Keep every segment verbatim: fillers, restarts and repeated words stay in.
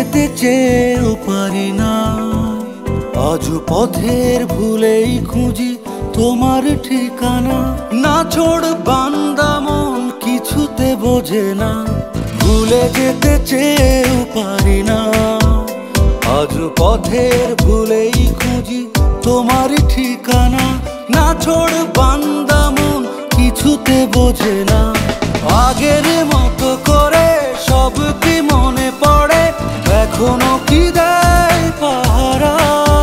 যেতে চেয়েও পারি না, আজ পথের ভুলেই খুঁজি তোমার ঠিকানা। না ছোড় বান্দা মন কিছুতে বোঝে না, ভুলে যেতে চেয়েও পারি না, আজ পথের ভুলেই খুঁজি তোমার ঠিকানা। না ছোড় বান্দা মন কিছুতে বোঝে না, আগের মতো করে সব কি মনে পড়ে, এখনো কি দেয় পাহারা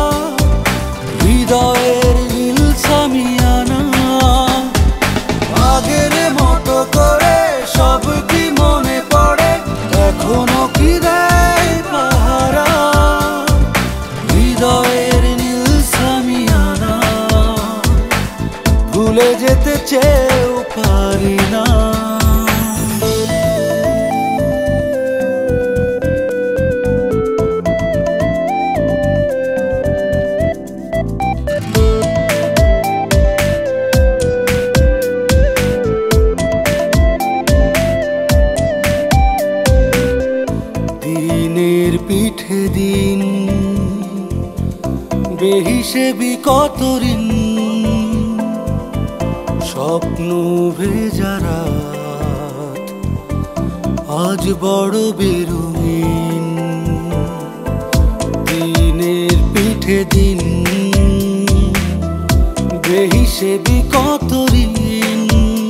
হৃদয়ের নীল সামিয়ানা। আগের মতো করে সব কি মনে পড়ে, এখনো কি দেয় পাহারা হৃদয়ের নীল সামিয়ানা। ভুলে যেতে চেয়েও পারি না। দিনের পিঠে দিন বেহিসেবি কত ঋণ, স্বপ্ন ভেজা রাত আজ বড় বেরঙিন। দিনের পিঠে দিন বেহিসেবি কত ঋণ,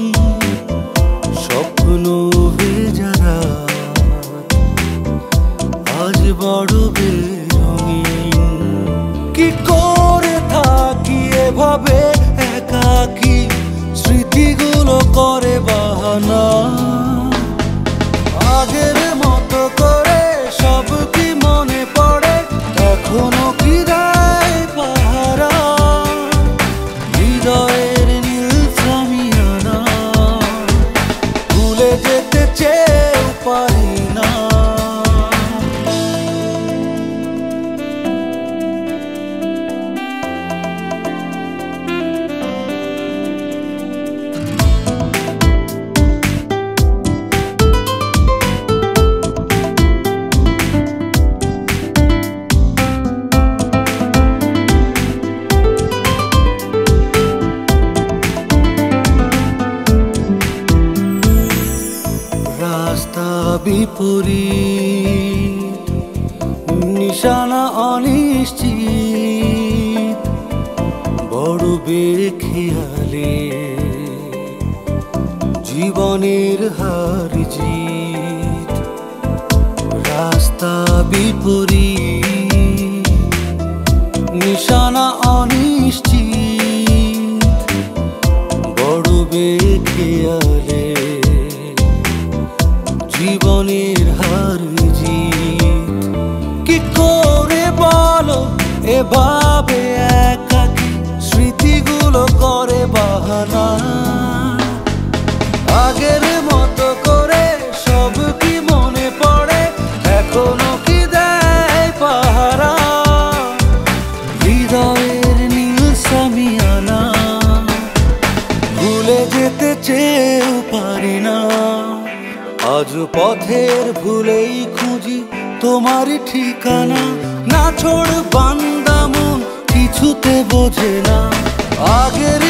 স্বপ্ন ভেজা রাত আজ বড় বেরঙিন। কি করে থাকি এভাবে একাকী, স্মৃতিগুলো করে বাহানা, আগের মতো করে সব কি মনে পড়ে, এখনো কি দেয় পাহারা হৃদয়ের নীল সামিয়ানা। ভুলে যেতে চেয়েও পারি না। রাস্তা বিপরীত, নিশানা অনিশ্চিত, বড় বেখেয়ালে জীবনের হার জিত। রাস্তা বিপরীত, নিশানা অনিশ্চিত, বড় বেখেয়ালে জীবনের হার জিত। কি করে বলো এভাবে একাকী, স্মৃতিগুলো করে বাহানা, আগের মতো করে সব কি মনে পড়ে, এখনো কি দেয় পাহারা হৃদয়ের নীল সামিয়ানা। ভুলে যেতে চেয়েও পারি না, আজ পথের ভুলেই খুঁজি তোমার ঠিকানা। না ছোড় বান্দা মন কিছুতে বোঝে না, আগের